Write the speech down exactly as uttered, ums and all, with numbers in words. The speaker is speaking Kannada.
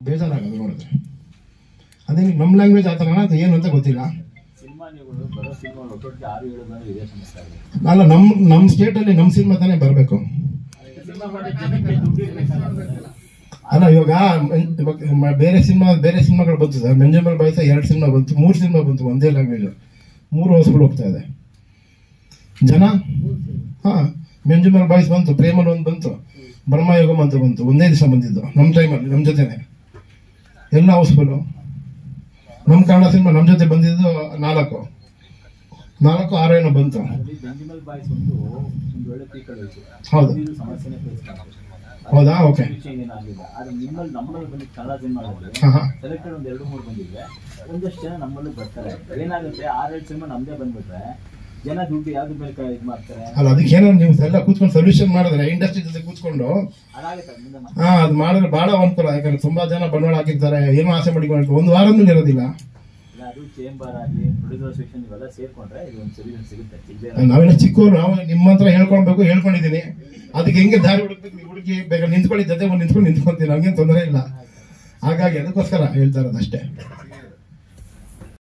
ಬೇಜಾರಾಗೋದು ನೋಡಿದ್ರೆ. ಅದೇ ನಮ್ಮ ಲ್ಯಾಂಗ್ವೇಜ್ ಆ ಥರನ ಅದು ಏನು ಅಂತ ಗೊತ್ತಿಲ್ಲ. ಅಲ್ಲ, ನಮ್ಮ ನಮ್ಮ ಸ್ಟೇಟಲ್ಲಿ ನಮ್ಮ ಸಿನಿಮಾ ತಾನೇ ಬರಬೇಕು. ಅಲ್ಲ, ಇವಾಗ ಬೇರೆ ಸಿನಿಮಾ ಬೇರೆ ಸಿನಿಮಾಗಳು ಬಂತು ಸರ್. ಮೆಂಜಮಲ್ ಬಾಯ್ಸ ಎರಡು ಸಿನಿಮಾ ಬಂತು, ಮೂರು ಸಿನಿಮಾ ಬಂತು ಒಂದೇ ಲ್ಯಾಂಗ್ವೇಜ್, ಮೂರು ಹೌಸ್ಗಳು ಹೋಗ್ತಾ ಇದೆ ಜನ. ಹಾಂ, ಮೆಂಜಮಲ್ ಬಾಯ್ಸ್ ಬಂತು, ಪ್ರೇಮಲ್ ಒಂದು ಬಂತು, ಬ್ರಹ್ಮಯೋಗಂ ಅಂತ ಬಂತು, ಒಂದೇ ದಿವಸ ಬಂದಿದ್ದು ನಮ್ಮ ಟೈಮಲ್ಲಿ ನಮ್ಮ ಜೊತೆನೆ ಎಲ್ಲ ಹೌಸ್ಫುಲ್ಲು. ನಮ್ಮ ಕನ್ನಡ ಸಿನಿಮಾ ನಮ್ಮ ಜೊತೆ ಬಂದಿದ್ದು ನಾಲ್ಕು ನಾಲ್ಕು ಆರು ಏನೋ ಬಂತು. ಹೌದು, ಹೌದಾ? ಓಕೆ. ಒಂದಷ್ಟು ಜನ ನಮ್ಮಲ್ಲೂ ಬರ್ತಾರೆ. ಏನಾಗುತ್ತೆ, ಆರೇಳು ಸಿನಿಮಾ ನಮ್ದೇ ಬಂದ್ಬಿಟ್ರೆ ಜನ ದುಡ್ಡು ಯಾವ್ದು ಬೇಕಾ ಇದು ಮಾಡ್ತಾರೆ. ಅಲ್ಲ, ಅದಕ್ಕೆ ಏನೋ ನೀವು ಎಲ್ಲ ಕೂತ್ಕೊಂಡು ಸೊಲ್ಯೂಷನ್ ಮಾಡಿದ್ರೆ ಇಂಡಸ್ಟ್ರಿ ಜೊತೆ ಕೂತ್ಕೊಂಡು ಹಾ ಅದು ಮಾಡಿದ್ರೆ ಬಹಳ ಅನುಕೂಲ. ಯಾಕಂದ್ರೆ ತುಂಬಾ ಜನ ಬಂಡವಾಳ ಹಾಕಿರ್ತಾರೆ, ಏನೋ ಆಸೆ ಮಾಡಿಕೊಂಡು ಒಂದು ವಾರನೂ ಇರೋದಿಲ್ಲ. ಅದು ಚೇಂಬರ್ ಆಗಲಿ ಪ್ರೊಡ್ಯೂಸರ್ ಸೆಕ್ಷನ್ ಇವೆಲ್ಲ ಸೇರ್ಕೊಂಡ್ರೆ ಇದು ಒಂದು ಸೊಲ್ಯೂಷನ್ ಸಿಗುತ್ತೆ. ನಾವೆಲ್ಲ ಚಿಕ್ಕವರು, ನಾವು ನಿಮ್ಮ ಹತ್ರ ಹೇಳ್ಕೊಳ್ಬೇಕು, ಹೇಳ್ಕೊಂಡಿದ್ದೀನಿ. ಅದಕ್ಕೆ ಹೆಂಗೆ ದಾರಿ ಹುಡುಕ್ಬೇಕು, ನೀವು ಹುಡುಕಿ ಬೇಕಾದ್ರೆ ನಿಂತ್ಕೊಳ್ಳಿ, ಜೊತೆ ಒಂದು ನಿಂತ್ಕೊಂಡು ನಿಂತ್ಕೊಂತೀನಿ, ನಮಗೇನು ತೊಂದರೆ ಇಲ್ಲ. ಹಾಗಾಗಿ ಅದಕ್ಕೋಸ್ಕರ ಹೇಳ್ತಾ ಇರೋದು ಅಷ್ಟೇ.